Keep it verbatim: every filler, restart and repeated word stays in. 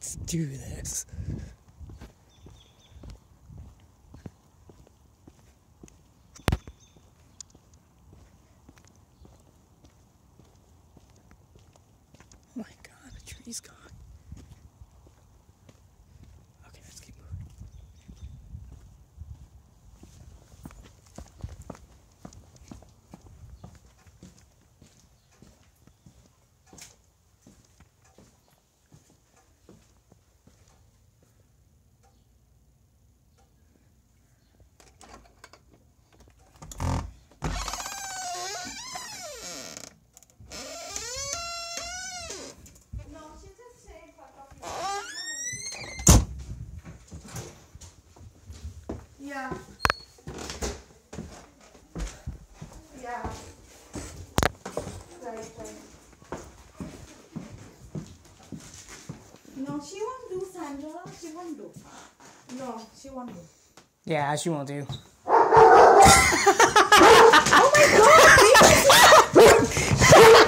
Let's do this. Oh my god, the tree's gone. Okay, let's keep moving. Yeah. Yeah. Right, right. No, she won't do, Sandra. She won't do. No, she won't do. Yeah, she won't do. Oh my god!